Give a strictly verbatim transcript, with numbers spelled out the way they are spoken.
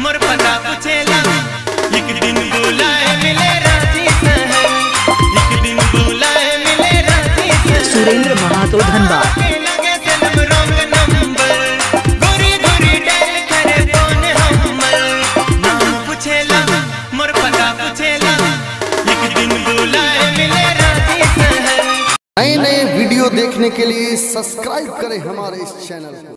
मोर पता पूछेला एक दिन बुलाए मिले रांची शहर, एक दिन बुलाए मिले रांची शहर। सुरेंद्र महातो धनबाद लगे सनम रॉन्ग नंबर, गोरी गोरी डायल करे फोन हमर। नाम पूछेला मोर पता पूछेला एक दिन बुलाए मिले रांची शहर। नए नए वीडियो देखने के लिए सब्सक्राइब करें हमारे इस चैनल को।